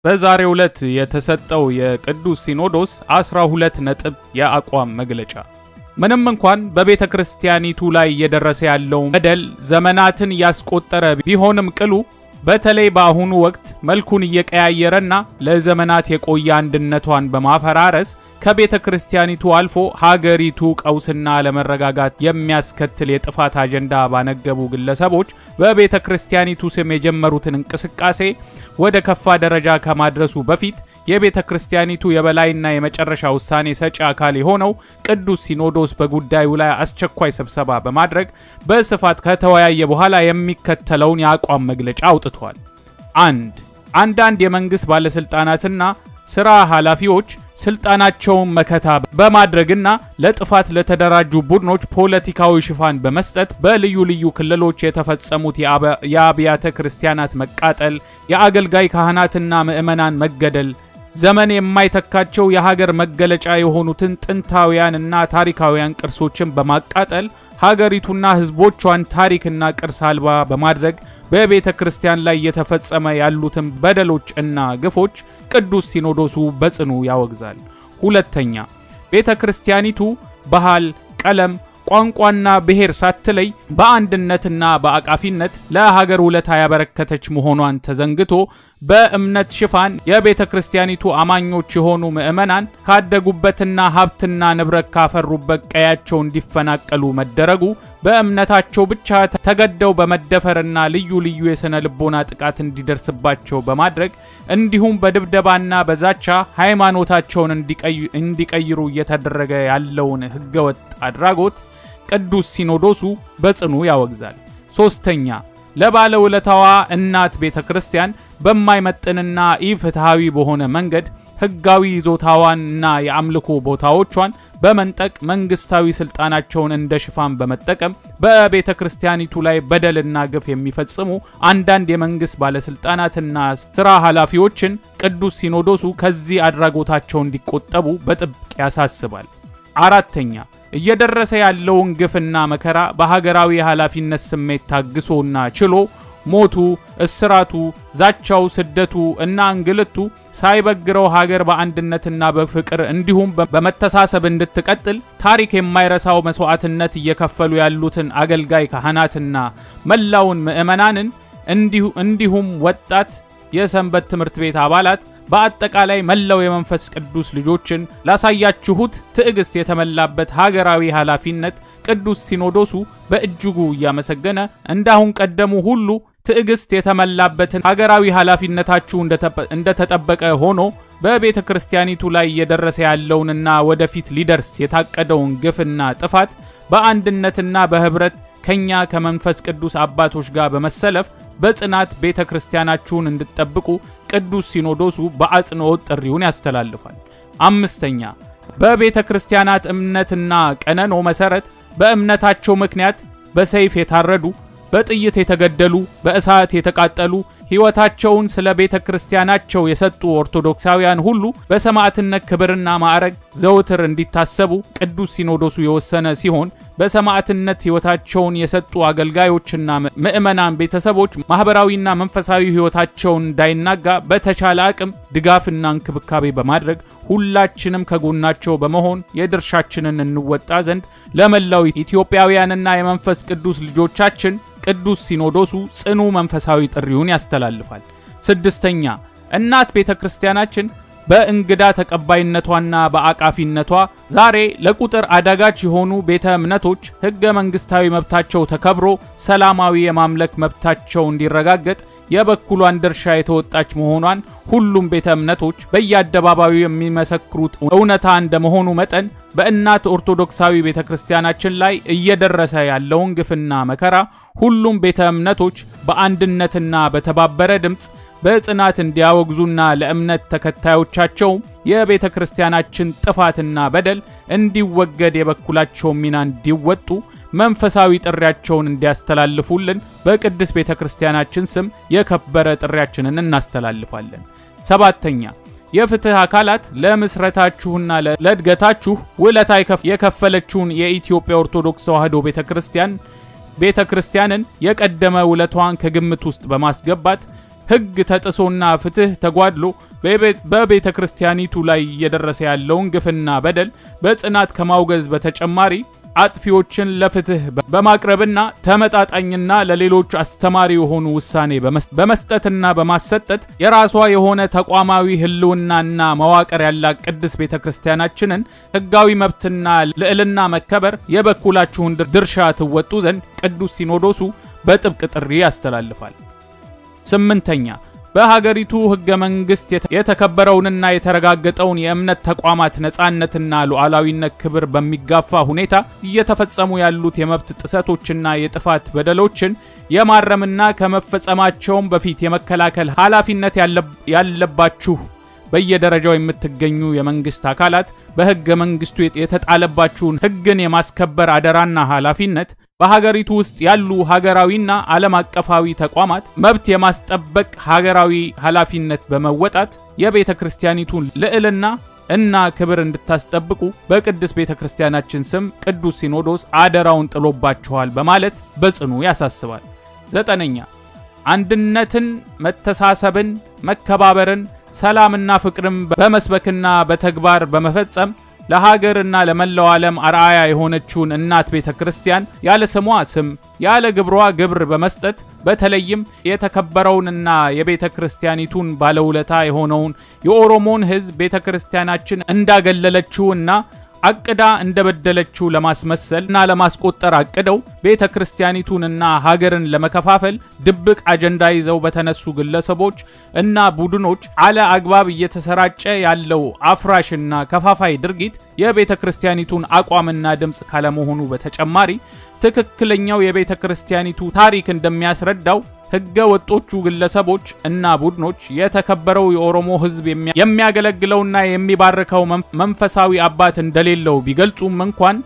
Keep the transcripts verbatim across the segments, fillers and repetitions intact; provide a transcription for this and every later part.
በዛሬው ዕለት የተሰጠው የቅዱስ ሲኖዶስ አስራ ሁለት ነጥብ የአቋም መግለጫ ምንም እንኳን በቤተ ክርስቲያኒቱ ላይ እየደረሰ ያለው በደል ዘመናትን ያስቆጠረ ቢሆንም ቅሉ በተለይ በአሁኑ ወቅት መልኩን እየቀያየረና ለዘመናት የቆየ አንድነቷን በማፈራረስ ከቤተ ክርስቲያኒቱ አልፎ ሀገሪቱ ቀውስና ለመረጋጋት የሚያስከትል የጥፋት አጀንዳ ባነገቡ ግለሰቦች በቤተ ክርስቲያኒቱ ስም የጀመሩትን እንቅስቃሴ ወደ ከፋ ደረጃ ከማድረሱ በፊት የቤተ ክርስቲያኒቱ የበላይና የመጨረሻ ውሳኔ ሰጪ አካል የሆነው ቅዱስ ሲኖዶስ በጉዳዩ ላይ አስቸኳይ ስብሰባ በማድረግ በስፋት ከተወያየ በኋላ የሚከተለውን የአቋም መግለጫ አውጥቷል። አንድ አንዳንድ የመንግስት ባለስልጣናትና ስራ ኃላፊዎች ስልጣናቸውን መከታ በማድረግና ለጥፋት ለተደራጁ ቡድኖች ፖለቲካዊ ሽፋን በመስጠት በልዩ ልዩ ክልሎች የተፈጸሙት የአብያተ ክርስቲያናት መቃጠል፣ የአገልጋይ ካህናትና ምእመናን መገደል፣ ዘመን የማይተካቸው የሀገር መገለጫ የሆኑትን ጥንታውያንና ታሪካውያን ቅርሶችን በማቃጠል ሀገሪቱና ህዝቦቿን ታሪክና ቅርስ አልባ በማድረግ በቤተ ክርስቲያን ላይ የተፈጸመ ያሉትን በደሎች እና ግፎች ቅዱስ ሲኖዶሱ በጽኑ ያወግዛል። ሁለተኛ ቤተ ክርስቲያኒቱ ባህል፣ ቀለም፣ ቋንቋና ብሔር ሳትለይ በአንድነትና በአቃፊነት ለሀገር ውለታ ያበረከተች መሆኗን ተዘንግቶ በእምነት ሽፋን የቤተ ክርስቲያኒቱ አማኞች የሆኑ ምእመናን ካደጉበትና ሀብትና ንብረት ካፈሩበት ቀያቸው እንዲፈናቀሉ መደረጉ በእምነታቸው ብቻ ተገደው በመደፈርና ልዩ ልዩ የሰነ ልቦና ጥቃት እንዲደርስባቸው በማድረግ እንዲሁም በድብደባና በዛቻ ሃይማኖታቸውን እንዲቀይሩ እየተደረገ ያለውን ህገወጥ አድራጎት ቅዱስ ሲኖዶሱ በጽኑ ያወግዛል። ሶስተኛ ለባለውለታዋ እናት ቤተ ክርስቲያን በማይመጥንና ኢፍትሃዊ በሆነ መንገድ ህጋዊ ይዞታዋንና የአምልኮ ቦታዎቿን በመንጠቅ መንግስታዊ ስልጣናቸውን እንደ ሽፋን በመጠቀም በቤተ ክርስቲያኒቱ ላይ በደልና ግፍ የሚፈጽሙ አንዳንድ የመንግስት ባለስልጣናትና ስራ ኃላፊዎችን ቅዱስ ሲኖዶሱ ከዚህ አድራጎታቸው እንዲቆጠቡ በጥብቅ ያሳስባል። አራተኛ እየደረሰ ያለውን ግፍና መከራ በሀገራዊ ኃላፊነት ስሜት ታግሶና ችሎ ሞቱ፣ እስራቱ፣ ዛቻው፣ ስደቱ እና እንግልቱ ሳይበግረው ሀገር በአንድነትና በፍቅር እንዲሁም በመተሳሰብ እንድትቀጥል ታሪክ የማይረሳው መስዋዕትነት እየከፈሉ ያሉትን አገልጋይ ካህናትና መላውን ምእመናንን እንዲሁ እንዲሁም ወጣት የሰንበት ትምህርት ቤት አባላት በአጠቃላይ መላው የመንፈስ ቅዱስ ልጆችን ላሳያችሁት ትዕግስት የተመላበት ሀገራዊ ኃላፊነት ቅዱስ ሲኖዶሱ በእጅጉ ያመሰገነ እንዳሁን ቀደሙ ሁሉ ትዕግስት የተመላበትን ሀገራዊ ኃላፊነታችሁ እንደተጠበቀ ሆኖ በቤተ ክርስቲያኒቱ ላይ እየደረሰ ያለውንና ወደፊት ሊደርስ የታቀደውን ግፍና ጥፋት በአንድነትና በህብረት ከኛ ከመንፈስ ቅዱስ አባቶች ጋር በመሰለፍ በጽናት ቤተ ክርስቲያናችሁን እንድትጠብቁ ቅዱስ ሲኖዶሱ በአጽንኦት ጥሪውን ያስተላልፋል። አምስተኛ በቤተ ክርስቲያናት እምነትና ቀነኖ መሰረት በእምነታቸው ምክንያት በሰይፍ የታረዱ፣ በጥይት የተገደሉ፣ በእሳት የተቃጠሉ ህይወታቸውን ስለ ቤተ ክርስቲያናቸው የሰጡ ኦርቶዶክሳውያን ሁሉ በሰማዕትነት ክብርና ማዕረግ ዘውትር እንዲታሰቡ ቅዱስ ሲኖዶሱ የወሰነ ሲሆን በሰማዕትነት ህይወታቸውን የሰጡ አገልጋዮችና ምእመናን ቤተሰቦች ማህበራዊና መንፈሳዊ ህይወታቸውን እንዳይናጋ በተቻለ አቅም ድጋፍና እንክብካቤ በማድረግ ሁላችንም ከጎናቸው በመሆን የድርሻችንን እንወጣ ዘንድ ለመላው ኢትዮጵያውያንና የመንፈስ ቅዱስ ልጆቻችን ቅዱስ ሲኖዶሱ ጽኑ መንፈሳዊ ጥሪውን ያስተላልፋል። ስድስተኛ እናት ቤተ ክርስቲያናችን በእንግዳ ተቀባይነቷና በአቃፊነቷ ዛሬ ለቁጥር አዳጋች የሆኑ ቤተ እምነቶች ህገ መንግስታዊ መብታቸው ተከብሮ ሰላማዊ የማምለክ መብታቸው እንዲረጋገጥ የበኩሏን ድርሻ የተወጣች መሆኗን ሁሉም ቤተ እምነቶች በየአደባባዩ የሚመሰክሩት እውነታ እንደመሆኑ መጠን በእናት ኦርቶዶክሳዊ ቤተ ክርስቲያናችን ላይ እየደረሰ ያለውን ግፍና መከራ ሁሉም ቤተ እምነቶች በአንድነትና በተባበረ ድምጽ በጽናት እንዲያወግዙና ለእምነት ተከታዮቻቸው የቤተ ክርስቲያናችን ጥፋትና በደል እንዲወገድ የበኩላቸው ሚና እንዲወጡ መንፈሳዊ ጥሪያቸውን እንዲያስተላልፉልን በቅድስት ቤተ ክርስቲያናችን ስም የከበረ ጥሪያችንን እናስተላልፋለን። ሰባተኛ የፍትህ አካላት ለምስረታችሁና ለእድገታችሁ ውለታ የከፈለችውን የኢትዮጵያ ኦርቶዶክስ ተዋህዶ ቤተ ክርስቲያን ቤተ ክርስቲያንን የቀደመ ውለታዋን ከግምት ውስጥ በማስገባት ህግ ተጥሶና ፍትህ ተጓድሎ በቤተ ክርስቲያኒቱ ላይ እየደረሰ ያለውን ግፍና በደል በጽናት ከማውገዝ በተጨማሪ አጥፊዎችን ለፍትህ በማቅረብና ተመጣጣኝና ለሌሎች አስተማሪ የሆኑ ውሳኔ በመስጠትና በማሰጠት የራሷ የሆነ ተቋማዊ ህልውናና መዋቅር ያላት ቅድስት ቤተክርስቲያናችንን ህጋዊ መብትና ልዕልና መከበር የበኩላችሁን ድርሻ ትወጡ ዘንድ ቅዱስ ሲኖዶሱ በጥብቅ ጥሪ ያስተላልፋል። ስምንተኛ በሀገሪቱ ህገ መንግስት የተከበረውንና የተረጋገጠውን የእምነት ተቋማት ነጻነትና ሉዓላዊነት ክብር በሚጋፋ ሁኔታ እየተፈጸሙ ያሉት የመብት ጥሰቶችና የጥፋት በደሎችን የማረምና ከመፈጸማቸውም በፊት የመከላከል ኃላፊነት ያለባችሁ በየደረጃው የምትገኙ የመንግስት አካላት በህገ መንግስቱ የተጣለባችሁን ህግን የማስከበር አደራና ኃላፊነት በሀገሪቱ ውስጥ ያሉ ሀገራዊና ዓለም አቀፋዊ ተቋማት መብት የማስጠበቅ ሀገራዊ ኃላፊነት በመወጣት የቤተክርስቲያኒቱን ልዕልና እና ክብር እንድታስጠብቁ በቅድስት ቤተክርስቲያናችን ስም ቅዱስ ሲኖዶስ አደራውን ጥሎባችኋል በማለት በጽኑ ያሳስባል። ዘጠነኛ አንድነትን፣ መተሳሰብን፣ መከባበርን፣ ሰላምና ፍቅርን በመስበክና በተግባር በመፈጸም ለሀገርና ለመላው ዓለም አርአያ የሆነችውን እናት ቤተክርስቲያን ያለ ስሟ ስም ያለ ግብሯ ግብር በመስጠት በተለይም የተከበረውንና የቤተክርስቲያኒቱን ባለውለታ የሆነውን የኦሮሞን ህዝብ ቤተክርስቲያናችን እንዳገለለችውና አቅዳ እንደበደለችው ለማስመሰልና ለማስቆጠር አቅደው ቤተክርስቲያኒቱንና ሀገርን ለመከፋፈል ድብቅ አጀንዳ ይዘው በተነሱ ግለሰቦች እና ቡድኖች አለ አግባብ እየተሰራጨ ያለው አፍራሽና ከፋፋይ ድርጊት የቤተክርስቲያኒቱን አቋምና ድምጽ ካለመሆኑ በተጨማሪ ትክክለኛው የቤተክርስቲያኒቱ ታሪክ እንደሚያስረዳው ህገ ወጦቹ ግለሰቦች እና ቡድኖች የተከበረው የኦሮሞ ህዝብ የሚያገለግለውና የሚባርከው መንፈሳዊ አባት እንደሌለው ቢገልጹም እንኳን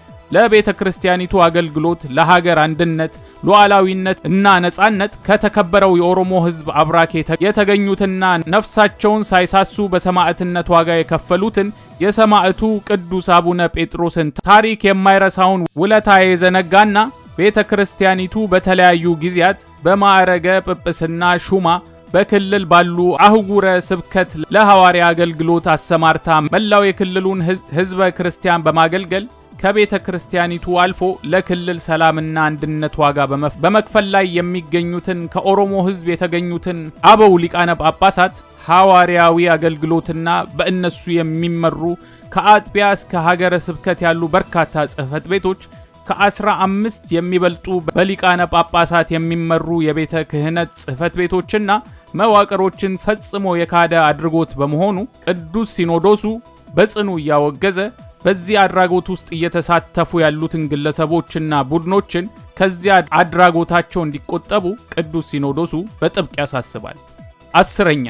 ለቤተክርስቲያኒቱ አገልግሎት ለሀገር አንድነት ሉዓላዊነት እና ነጻነት ከተከበረው የኦሮሞ ህዝብ አብራክ የተገኙትና ነፍሳቸውን ሳይሳሱ በሰማዕትነት ዋጋ የከፈሉትን የሰማዕቱ ቅዱስ አቡነ ጴጥሮስን ታሪክ የማይረሳውን ውለታ የዘነጋና ቤተክርስቲያኒቱ በተለያዩ ጊዜያት በማዕረገ ጵጵስና ሹማ በክልል ባሉ አህጉረ ስብከት ለሐዋርያ አገልግሎት አሰማርታ መላው የክልሉን ህዝበ ክርስቲያን በማገልገል ከቤተክርስቲያኒቱ አልፎ ለክልል ሰላምና አንድነት ዋጋ በመክፈል ላይ የሚገኙትን ከኦሮሞ ህዝብ የተገኙትን አበው ሊቃነ ጳጳሳት ሐዋርያዊ አገልግሎትና በእነሱ የሚመሩ ከአጥቢያ እስከ ሀገረ ስብከት ያሉ በርካታ ጽሕፈት ቤቶች ከአስራ አምስት የሚበልጡ በሊቃነ ጳጳሳት የሚመሩ የቤተ ክህነት ጽሕፈት ቤቶችና መዋቅሮችን ፈጽሞ የካደ አድርጎት በመሆኑ ቅዱስ ሲኖዶሱ በጽኑ ያወገዘ በዚህ አድራጎት ውስጥ እየተሳተፉ ያሉትን ግለሰቦችና ቡድኖችን ከዚያ አድራጎታቸው እንዲቆጠቡ ቅዱስ ሲኖዶሱ በጥብቅ ያሳስባል። አስረኛ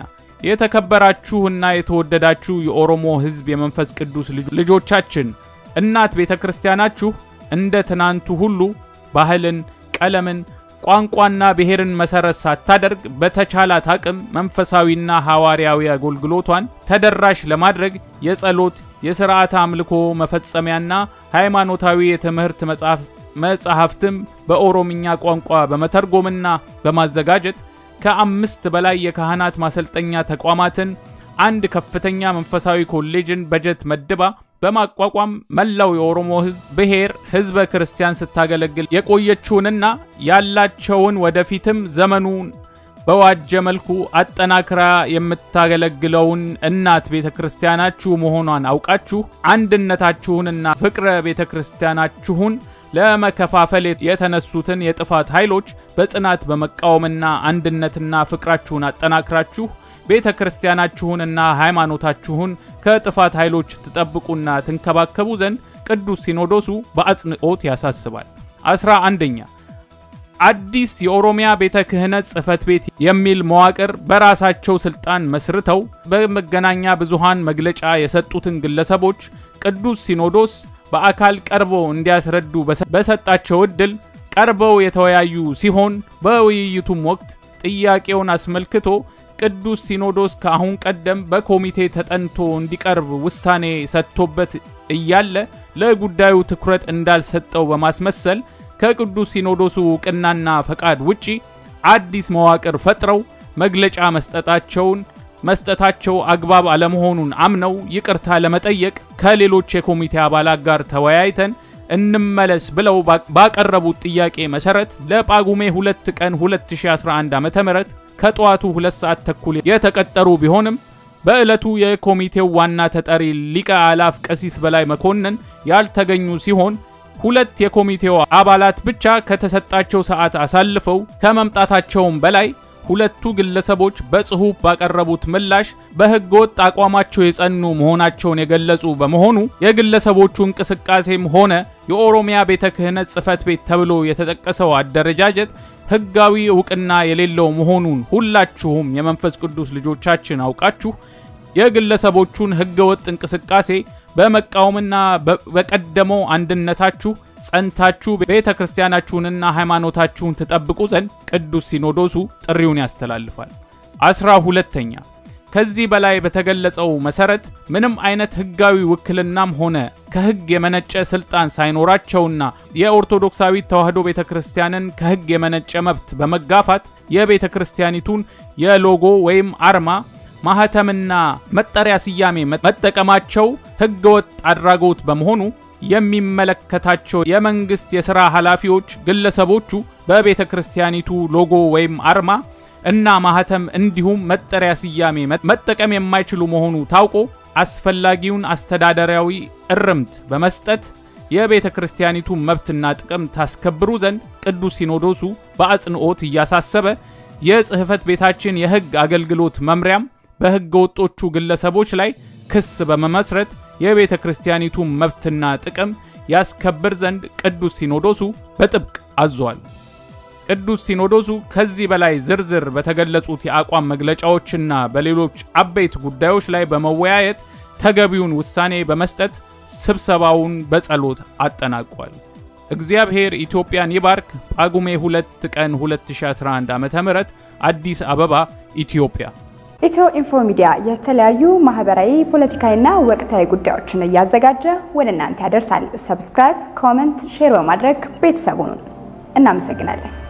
የተከበራችሁና የተወደዳችሁ የኦሮሞ ህዝብ የመንፈስ ቅዱስ ልጆቻችን እናት ቤተክርስቲያናችሁ እንደ ትናንቱ ሁሉ ባህልን፣ ቀለምን፣ ቋንቋና ብሔርን መሰረት ሳታደርግ በተቻላት አቅም መንፈሳዊና ሐዋርያዊ አገልግሎቷን ተደራሽ ለማድረግ የጸሎት የሥርዓተ አምልኮ መፈጸሚያና ሃይማኖታዊ የትምህርት መጽሐፍ መጽሐፍትም በኦሮምኛ ቋንቋ በመተርጎምና በማዘጋጀት ከአምስት በላይ የካህናት ማሰልጠኛ ተቋማትን አንድ ከፍተኛ መንፈሳዊ ኮሌጅን በጀት መድባ በማቋቋም መላው የኦሮሞ ህዝብ ብሔር ህዝበ ክርስቲያን ስታገለግል የቆየችውንና ያላቸውን ወደፊትም ዘመኑን በዋጀ መልኩ አጠናክራ የምታገለግለውን እናት ቤተክርስቲያናችሁ መሆኗን አውቃችሁ አንድነታችሁንና ፍቅረ ቤተክርስቲያናችሁን ለመከፋፈል የተነሱትን የጥፋት ኃይሎች በጽናት በመቃወምና አንድነትና ፍቅራችሁን አጠናክራችሁ ቤተክርስቲያናችሁንና ሃይማኖታችሁን ከጥፋት ኃይሎች ተጠብቁና ተንከባከቡ ዘንድ ቅዱስ ሲኖዶሱ በአጽንኦት ያሳስባል። አስራ አንደኛ አዲስ የኦሮሚያ ቤተ ክህነት ጽሕፈት ቤት የሚል መዋቅር በራሳቸው ስልጣን መስርተው በመገናኛ ብዙሃን መግለጫ የሰጡትን ግለሰቦች ቅዱስ ሲኖዶስ በአካል ቀርበው እንዲያስረዱ በሰጣቸው እድል ቀርበው የተወያዩ ሲሆን በውይይቱም ወቅት ጥያቄውን አስመልክቶ ቅዱስ ሲኖዶስ ከአሁን ቀደም በኮሚቴ ተጠንቶ እንዲቀርብ ውሳኔ ሰጥቶበት እያለ ለጉዳዩ ትኩረት እንዳልሰጠው በማስመሰል ከቅዱስ ሲኖዶሱ ዕውቅናና ፈቃድ ውጪ አዲስ መዋቅር ፈጥረው መግለጫ መስጠታቸውን መስጠታቸው አግባብ አለመሆኑን አምነው ይቅርታ ለመጠየቅ ከሌሎች የኮሚቴ አባላት ጋር ተወያይተን እንመለስ ብለው ባቀረቡት ጥያቄ መሰረት ለጳጉሜ ሁለት ቀን ሁለት ሺህ አስራ አንድ ዓመተ ምህረት ከጧቱ ሁለት ሰዓት ተኩል የተቀጠሩ ቢሆንም በእለቱ የኮሚቴው ዋና ተጠሪ ሊቀ አላፍ ቀሲስ በላይ መኮንን ያልተገኙ ሲሆን ሁለት የኮሚቴው አባላት ብቻ ከተሰጣቸው ሰዓት አሳልፈው ከመምጣታቸውም በላይ ሁለቱ ግለሰቦች በጽሁፍ ባቀረቡት ምላሽ በህገወጥ አቋማቸው የጸኑ መሆናቸውን የገለጹ በመሆኑ የግለሰቦቹ እንቅስቃሴም ሆነ የኦሮሚያ ቤተ ክህነት ጽፈት ቤት ተብሎ የተጠቀሰው አደረጃጀት ህጋዊ ዕውቅና የሌለው መሆኑን ሁላችሁም የመንፈስ ቅዱስ ልጆቻችን አውቃችሁ የግለሰቦቹን ህገወጥ እንቅስቃሴ በመቃወምና በቀደመው አንድነታችሁ ጸንታችሁ ቤተክርስቲያናችሁንና ሃይማኖታችሁን ተጠብቁ ዘንድ ቅዱስ ሲኖዶሱ ጥሪውን ያስተላልፋል። አስራ ሁለተኛ ከዚህ በላይ በተገለጸው መሰረት ምንም አይነት ህጋዊ ውክልናም ሆነ ከህግ የመነጨ ስልጣን ሳይኖራቸውና የኦርቶዶክሳዊት ተዋህዶ ቤተክርስቲያንን ከህግ የመነጨ መብት በመጋፋት የቤተክርስቲያኒቱን የሎጎ ወይም አርማ ማህተምና መጠሪያ ስያሜ መጠቀማቸው ህገወጥ አድራጎት በመሆኑ የሚመለከታቸው የመንግስት የሥራ ኃላፊዎች ግለሰቦቹ በቤተክርስቲያኒቱ ሎጎ ወይም አርማ እና ማህተም እንዲሁም መጠሪያ ስያሜ መጠቀም የማይችሉ መሆኑ ታውቆ አስፈላጊውን አስተዳደራዊ እርምት በመስጠት የቤተክርስቲያኒቱ መብትና ጥቅም ታስከብሩ ዘንድ ቅዱስ ሲኖዶሱ በአጽንኦት እያሳሰበ የጽህፈት ቤታችን የህግ አገልግሎት መምሪያም በህገ ወጦቹ ግለሰቦች ላይ ክስ በመመስረት የቤተክርስቲያኒቱ መብትና ጥቅም ያስከብር ዘንድ ቅዱስ ሲኖዶሱ በጥብቅ አዟል። ቅዱስ ሲኖዶሱ ከዚህ በላይ ዝርዝር በተገለጹት የአቋም መግለጫዎችና በሌሎች አበይት ጉዳዮች ላይ በመወያየት ተገቢውን ውሳኔ በመስጠት ስብሰባውን በጸሎት አጠናቋል። እግዚአብሔር ኢትዮጵያን ይባርክ። ጳጉሜ ሁለት ቀን ሁለት ሺህ አስራ አንድ ዓመተ ምህረት አዲስ አበባ ኢትዮጵያ። EthioInfo Media የተለያዩ ማህበራዊ ፖለቲካዊና ወቅታዊ ጉዳዮችን እያዘጋጀ ወደ እናንተ ያደርሳል። ሰብስክራይብ፣ ኮሜንት፣ ሼር በማድረግ ቤተሰቡን እናመሰግናለን።